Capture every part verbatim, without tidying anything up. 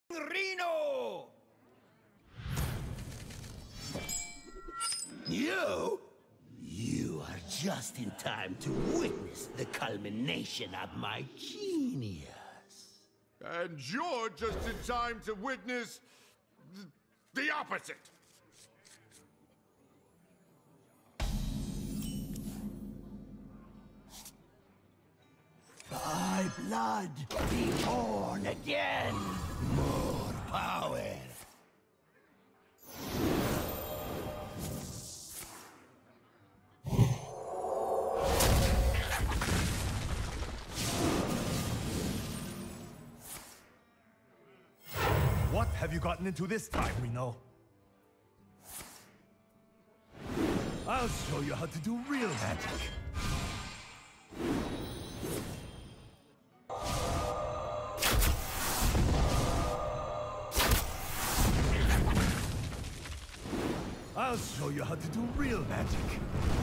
Reno! You? You are just in time to witness the culmination of my genius. And you're just in time to witness th the opposite. By blood, be born again. More power. What have you gotten into this time, Reno? I'll show you how to do real magic. I'll show you how to do real magic.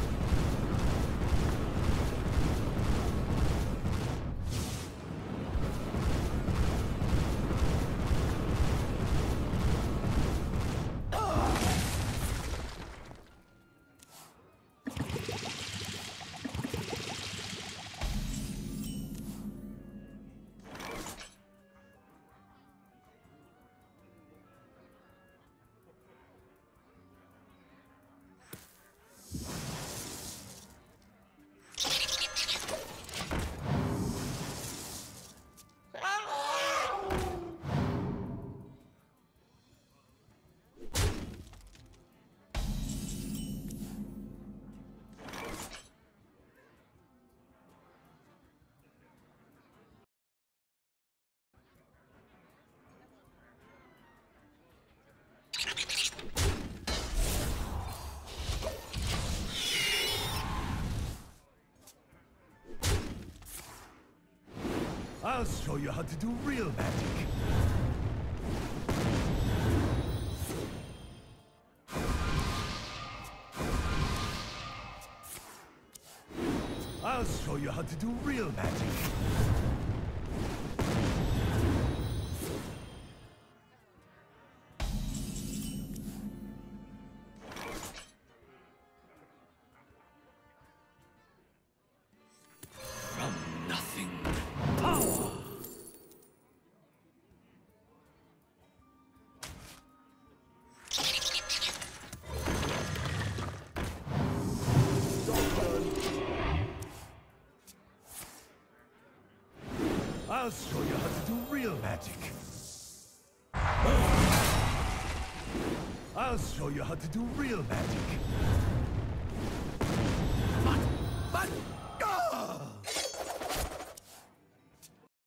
I'll show you how to do real magic. I'll show you how to do real magic. From nothing, power. I'll show you how to do real magic. I'll show you how to do real magic.